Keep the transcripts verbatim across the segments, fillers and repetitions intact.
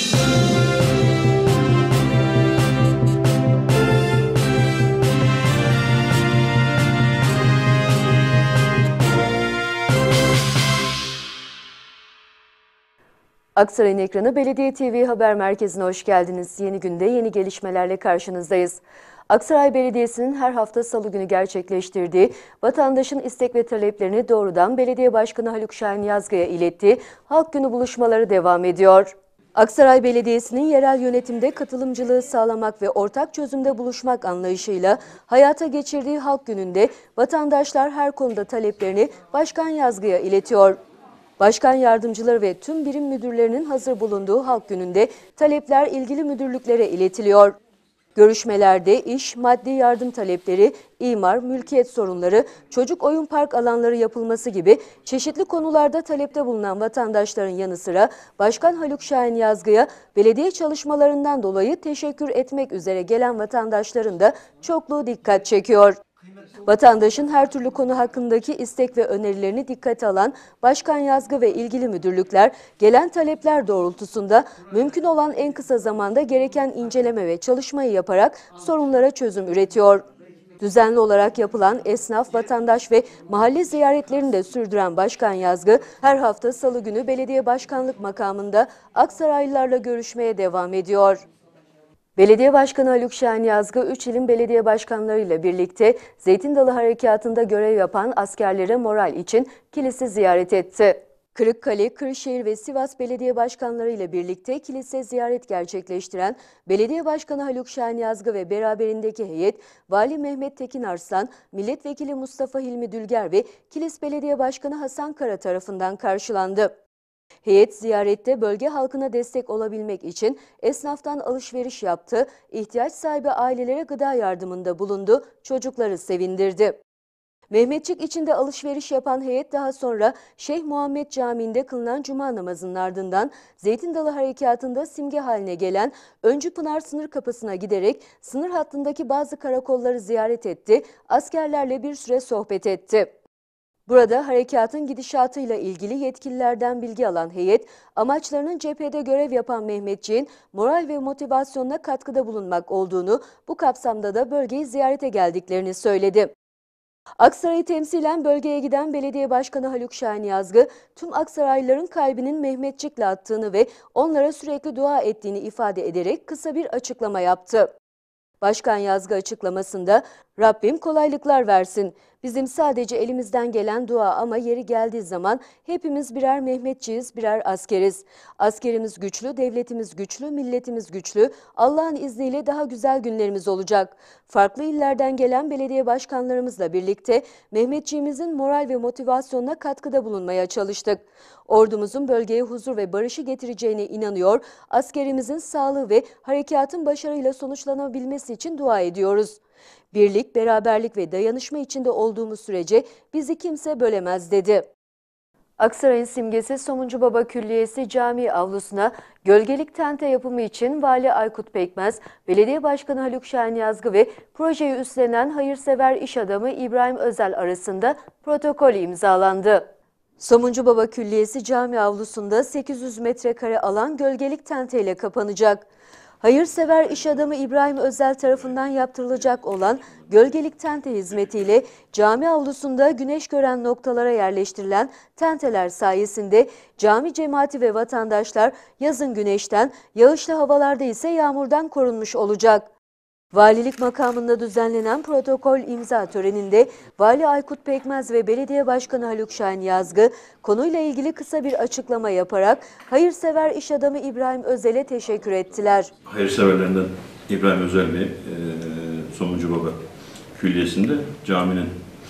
Aksaray'ın ekranı Belediye T V Haber Merkezi'ne hoş geldiniz. Yeni günde yeni gelişmelerle karşınızdayız. Aksaray Belediyesi'nin her hafta salı günü gerçekleştirdiği vatandaşın istek ve taleplerini doğrudan Belediye Başkanı Haluk Şahin Yazgı'ya ilettiği Halk Günü buluşmaları devam ediyor. Aksaray Belediyesi'nin yerel yönetimde katılımcılığı sağlamak ve ortak çözümde buluşmak anlayışıyla hayata geçirdiği Halk Günü'nde vatandaşlar her konuda taleplerini Başkan Yazgı'ya iletiyor. Başkan yardımcıları ve tüm birim müdürlerinin hazır bulunduğu Halk Günü'nde talepler ilgili müdürlüklere iletiliyor. Görüşmelerde iş, maddi yardım talepleri, imar, mülkiyet sorunları, çocuk oyun park alanları yapılması gibi çeşitli konularda talepte bulunan vatandaşların yanı sıra Başkan Haluk Şahin Yazgı'ya belediye çalışmalarından dolayı teşekkür etmek üzere gelen vatandaşların da çokluğu dikkat çekiyor. Vatandaşın her türlü konu hakkındaki istek ve önerilerini dikkate alan Başkan Yazgı ve ilgili müdürlükler gelen talepler doğrultusunda mümkün olan en kısa zamanda gereken inceleme ve çalışmayı yaparak sorunlara çözüm üretiyor. Düzenli olarak yapılan esnaf, vatandaş ve mahalle ziyaretlerini de sürdüren Başkan Yazgı her hafta salı günü belediye başkanlık makamında Aksaraylılarla görüşmeye devam ediyor. Belediye Başkanı Haluk Şahin Yazgı, üç ilin belediye başkanlarıyla birlikte Zeytin Dalı Harekatı'nda görev yapan askerlere moral için kilise ziyaret etti. Kırıkkale, Kırşehir ve Sivas belediye başkanları ile birlikte kilise ziyaret gerçekleştiren Belediye Başkanı Haluk Şahin Yazgı ve beraberindeki heyet, Vali Mehmet Tekin Arslan, Milletvekili Mustafa Hilmi Dülger ve Kilis Belediye Başkanı Hasan Kara tarafından karşılandı. Heyet ziyarette bölge halkına destek olabilmek için esnaftan alışveriş yaptı, ihtiyaç sahibi ailelere gıda yardımında bulundu, çocukları sevindirdi. Mehmetçik içinde alışveriş yapan heyet daha sonra Şeyh Muhammed Camii'nde kılınan cuma namazının ardından Zeytin Dalı Harekatı'nda simge haline gelen Öncü Pınar sınır kapısına giderek sınır hattındaki bazı karakolları ziyaret etti, askerlerle bir süre sohbet etti. Burada harekatın gidişatıyla ilgili yetkililerden bilgi alan heyet, amaçlarının cephede görev yapan Mehmetçiğin moral ve motivasyonuna katkıda bulunmak olduğunu, bu kapsamda da bölgeyi ziyarete geldiklerini söyledi. Aksaray'ı temsilen bölgeye giden Belediye Başkanı Haluk Şahin Yazgı, tüm Aksaraylıların kalbinin Mehmetçik'le attığını ve onlara sürekli dua ettiğini ifade ederek kısa bir açıklama yaptı. Başkan Yazgı açıklamasında, "Rabbim kolaylıklar versin. Bizim sadece elimizden gelen dua ama yeri geldiği zaman hepimiz birer Mehmetçiyiz, birer askeriz. Askerimiz güçlü, devletimiz güçlü, milletimiz güçlü. Allah'ın izniyle daha güzel günlerimiz olacak. Farklı illerden gelen belediye başkanlarımızla birlikte Mehmetçiğimizin moral ve motivasyonuna katkıda bulunmaya çalıştık. Ordumuzun bölgeye huzur ve barışı getireceğine inanıyor, askerimizin sağlığı ve harekatın başarıyla sonuçlanabilmesi için dua ediyoruz. Birlik, beraberlik ve dayanışma içinde olduğumuz sürece bizi kimse bölemez" dedi. Aksaray'ın simgesi Somuncubaba Külliyesi Camii avlusuna gölgelik tente yapımı için Vali Aykut Pekmez, Belediye Başkanı Haluk Şahin Yazgı ve projeyi üstlenen hayırsever iş adamı İbrahim Özel arasında protokol imzalandı. Somuncubaba Külliyesi Cami avlusunda sekiz yüz metrekare alan gölgelik tenteyle kapanacak. Hayırsever iş adamı İbrahim Özel tarafından yaptırılacak olan gölgelik tente hizmetiyle cami avlusunda güneş gören noktalara yerleştirilen tenteler sayesinde cami cemaati ve vatandaşlar yazın güneşten, yağışlı havalarda ise yağmurdan korunmuş olacak. Valilik makamında düzenlenen protokol imza töreninde Vali Aykut Pekmez ve Belediye Başkanı Haluk Şahin Yazgı konuyla ilgili kısa bir açıklama yaparak hayırsever iş adamı İbrahim Özel'e teşekkür ettiler. Hayırseverlerinden İbrahim Özel Bey, e, Somuncubaba Külliyesi'nde caminin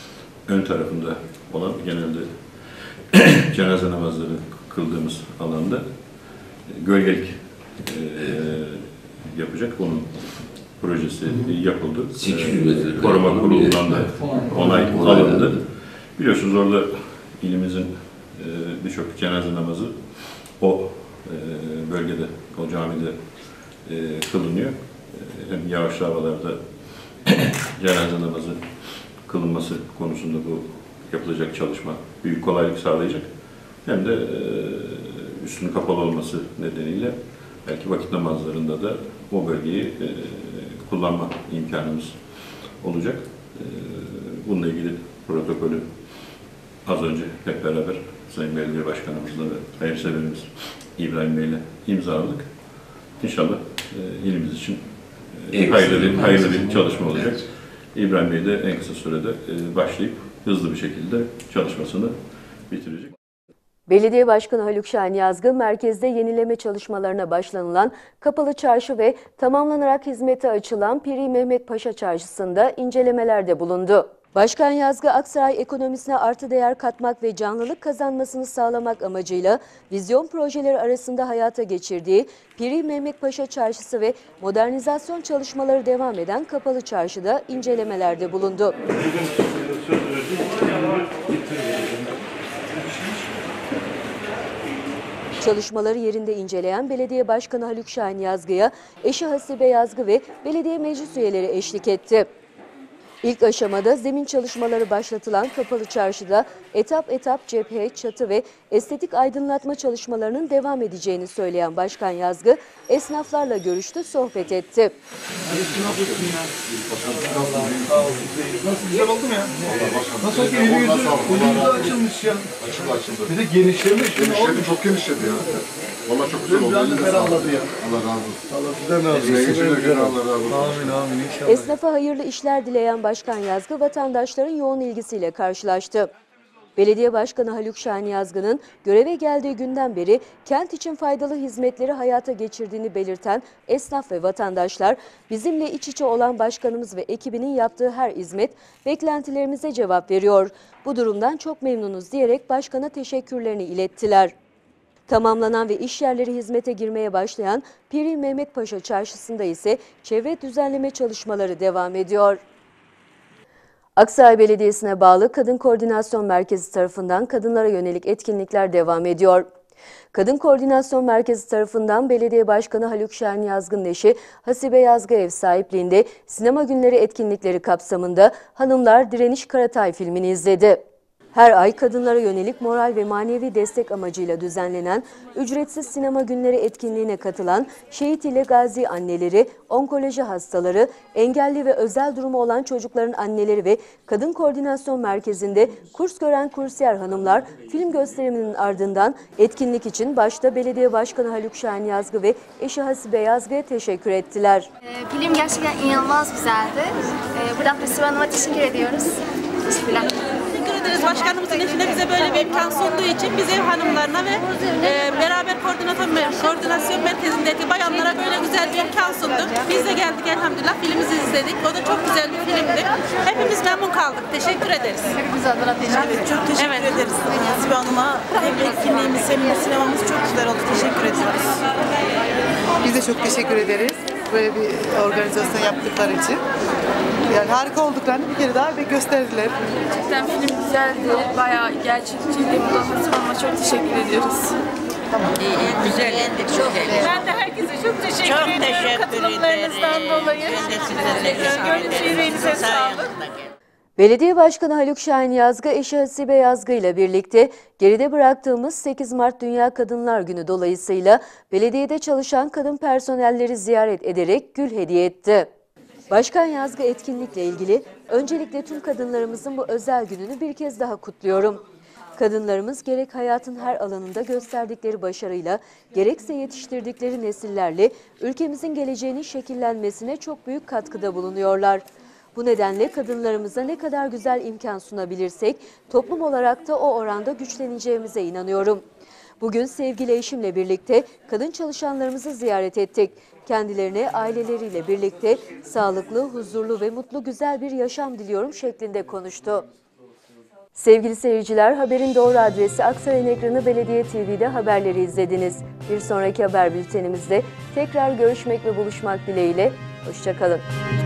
ön tarafında olan, genelde cenaze namazları kıldığımız alanda gölgelik e, yapacak. Onun projesi yapıldı. E, koruma kurulundan da onay alındı. Biliyorsunuz orada ilimizin e, birçok cenaze namazı o e, bölgede, o camide e, kılınıyor. E, hem yağışlı havalarda cenaze namazı kılınması konusunda bu yapılacak çalışma büyük kolaylık sağlayacak. Hem de e, üstünün kapalı olması nedeniyle belki vakit namazlarında da o bölgeyi e, kullanma imkanımız olacak. E, bununla ilgili protokolü az önce hep beraber Sayın Belediye Başkanımızla ve hayırseverimiz İbrahim Bey'le imzaladık. İnşallah e, ilimiz için e, hayırlı bir, hayırlı bir çalışma olacak. Evet. İbrahim Bey de en kısa sürede e, başlayıp hızlı bir şekilde çalışmasını bitirecek. Belediye Başkanı Haluk Şahin Yazgı, merkezde yenileme çalışmalarına başlanılan Kapalı Çarşı ve tamamlanarak hizmete açılan Piri Mehmet Paşa Çarşısı'nda incelemelerde bulundu. Başkan Yazgı, Aksaray ekonomisine artı değer katmak ve canlılık kazanmasını sağlamak amacıyla vizyon projeleri arasında hayata geçirdiği Piri Mehmet Paşa Çarşısı ve modernizasyon çalışmaları devam eden Kapalı Çarşı'da incelemelerde bulundu. Çalışmaları yerinde inceleyen Belediye Başkanı Haluk Şahin Yazgı'ya eşi Hasibe Yazgı ve belediye meclis üyeleri eşlik etti. İlk aşamada zemin çalışmaları başlatılan Kapalı Çarşı'da etap etap cephe, çatı ve estetik aydınlatma çalışmalarının devam edeceğini söyleyen Başkan Yazgı, esnaflarla görüştü, sohbet etti. Nasıl güzel oldu mu ya? Nasıl ki yeni yüzü önümüzde açılmış ya. Açıldı açıldı. Bir de genişlemiş. Genişledi, çok genişledi ya. Vallahi çok güzel oldu. Biraz da ferahladı ya. Allah razı olsun. Allah sizden razı olsun. Allah razı olsun. Amin amin inşallah. Esnafa hayırlı işler dileyen Başkan Yazgı, vatandaşların yoğun ilgisiyle karşılaştı. Belediye Başkanı Haluk Şahin Yazgı'nın göreve geldiği günden beri kent için faydalı hizmetleri hayata geçirdiğini belirten esnaf ve vatandaşlar, bizimle iç içe olan başkanımız ve ekibinin yaptığı her hizmet beklentilerimize cevap veriyor. Bu durumdan çok memnunuz diyerek başkana teşekkürlerini ilettiler. Tamamlanan ve iş yerleri hizmete girmeye başlayan Piri Mehmet Paşa Çarşısı'nda ise çevre düzenleme çalışmaları devam ediyor. Aksaray Belediyesi'ne bağlı Kadın Koordinasyon Merkezi tarafından kadınlara yönelik etkinlikler devam ediyor. Kadın Koordinasyon Merkezi tarafından Belediye Başkanı Haluk Şahin Yazgı'nın eşi Hasibe Yazgı ev sahipliğinde sinema günleri etkinlikleri kapsamında Hanımlar Direniş Karatay filmini izledi. Her ay kadınlara yönelik moral ve manevi destek amacıyla düzenlenen ücretsiz sinema günleri etkinliğine katılan şehit ile gazi anneleri, onkoloji hastaları, engelli ve özel durumu olan çocukların anneleri ve Kadın Koordinasyon Merkezi'nde kurs gören kursiyer hanımlar film gösteriminin ardından etkinlik için başta Belediye Başkanı Haluk Şahin Yazgı ve eşi Hasibe Yazgı'ya teşekkür ettiler. E, film gerçekten inanılmaz güzeldi. E, buradan Festival Hanım'a teşekkür ediyoruz. Teşekkürler. Başkanımızın eşine bize böyle bir imkan sunduğu için biz ev hanımlarına ve e, beraber koordinasyon, koordinasyon merkezindeki bayanlara böyle güzel bir imkan sunduk. Biz de geldik elhamdülillah, filmimizi izledik. O da çok güzel bir filmdi. Hepimiz memnun kaldık. Teşekkür ederiz. Hepimiz adına teşekkür ederiz. Çok teşekkür evet. ederiz. Hasibe Hanım'a hem etkinliğimiz hem sinemamız çok güzel oldu. Teşekkür ediyoruz. Biz de çok teşekkür ederiz. Böyle bir organizasyon yaptıkları için. Yani harika olduklarını bir kere daha gösterdiler. Gerçekten film güzeldi, bayağı gerçekçiydi. Buradan Hasibe Hanım'a çok teşekkür ediyoruz. Tamam. İyi, iyi, güzeldi, çok iyi. Ben de herkese çok teşekkür çok ediyorum teşekkür katılımlarınızdan ederim. dolayı. Ben de size teşekkür Görmüş yüreğinize sağlık. Belediye Başkanı Haluk Şahin Yazgı, eşi Hasibe Yazgı ile birlikte geride bıraktığımız sekiz Mart Dünya Kadınlar Günü dolayısıyla belediyede çalışan kadın personelleri ziyaret ederek gül hediye etti. Başkan Yazgı etkinlikle ilgili öncelikle tüm kadınlarımızın bu özel gününü bir kez daha kutluyorum. Kadınlarımız gerek hayatın her alanında gösterdikleri başarıyla, gerekse yetiştirdikleri nesillerle ülkemizin geleceğinin şekillenmesine çok büyük katkıda bulunuyorlar. Bu nedenle kadınlarımıza ne kadar güzel imkan sunabilirsek, toplum olarak da o oranda güçleneceğimize inanıyorum. Bugün sevgili eşimle birlikte kadın çalışanlarımızı ziyaret ettik. Kendilerine aileleriyle birlikte sağlıklı, huzurlu ve mutlu güzel bir yaşam diliyorum şeklinde konuştu. Sevgili seyirciler, haberin doğru adresi Aksaray'ın ekranı Belediye T V'de haberleri izlediniz. Bir sonraki haber bültenimizde tekrar görüşmek ve buluşmak dileğiyle. Hoşça kalın.